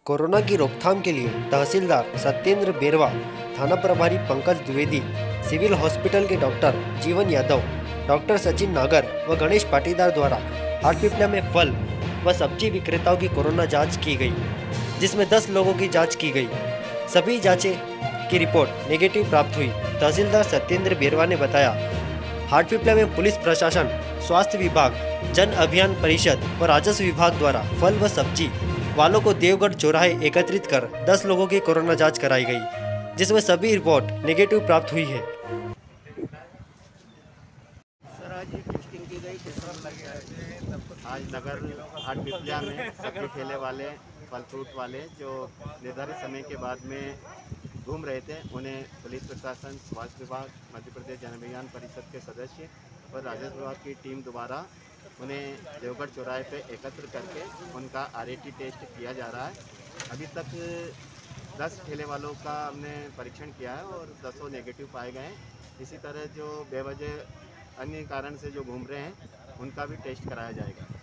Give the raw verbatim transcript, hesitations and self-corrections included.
Corona की रोकथाम के लिए तहसीलदार सत्येंद्र बेरवा, थाना प्रभारी पंकज द्विवेदी, सिविल हॉस्पिटल के डॉक्टर जीवन यादव, डॉक्टर सचिन नागर व गणेश पाटीदार द्वारा हाटपिपल्या में फल व सब्जी विक्रेताओं की कोरोना जांच की गई, जिसमें दस लोगों की जांच की गई। सभी जांचें की रिपोर्ट नेगेटिव प्राप्त हुई। तहसीलदार सत्येंद्र बेरवा ने बताया, हाटपिपल्या में पुलिस प्रशासन, स्वास्थ्य विभाग, जन अभियान परिषद व राजस्व विभाग द्वारा फल व सब्जी वालों को देवगढ़ चौराहे एकत्रित कर दस लोगों की कोरोना जांच कराई गई, जिसमें सभी रिपोर्ट नेगेटिव प्राप्त हुई है। आज नगर हाटपिपल्या में सब्जी ठेले वाले, फल फ्रूट वाले जो निर्धारित समय के बाद में घूम रहे थे, उन्हें पुलिस प्रशासन, स्वास्थ्य विभाग, मध्य प्रदेश जन अभियान परिषद के सदस्य और राजस्व विभाग की टीम द्वारा उन्हें देवगढ़ चौराहे पे एकत्र करके उनका आरएटी टेस्ट किया जा रहा है। अभी तक दस ठेले वालों का हमने परीक्षण किया है और दसों नेगेटिव पाए गए हैं। इसी तरह जो बेवजह अन्य कारण से जो घूम रहे हैं, उनका भी टेस्ट कराया जाएगा।